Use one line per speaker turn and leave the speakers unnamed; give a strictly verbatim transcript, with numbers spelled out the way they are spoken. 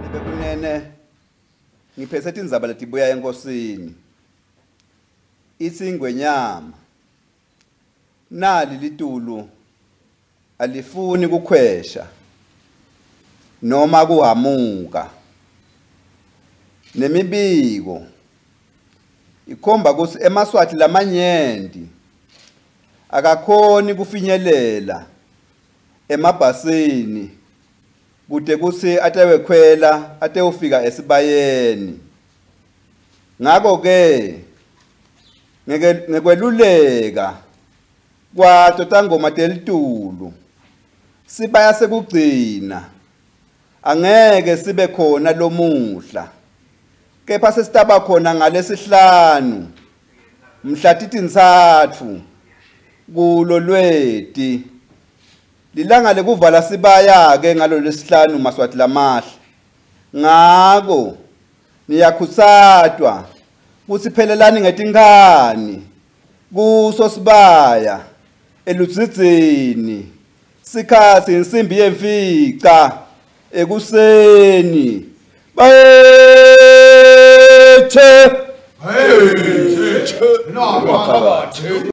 Bekunene ngiphethe indzaba letibuya enkosini ithi ingwenyama nali litulu alifuni kukhwesha noma kuhamuka nemibiko ikhomba ukuthi emaswati lamanyenti akakhoni kufinyelela emabhasini kude kutsi atewekhwela atewufika esibayeni. Ngako ke ngekweluleka kwato tangoma telitulu sibaya sekugcina angeke sibe khona lomuhla, kepha sesitaba khona ngalesihlanu mhla titintsatfu kulo Lweti. Lilanga lekuvala sibaya ke ngalo lesihlanu maswati lamahle. Ngako niyakhutsatwa kutsi phelelani ngetinkani kuso sibaya eludzidzini sikhatsi insimbi yemfica ekuseni. Bayethe! Bayethe!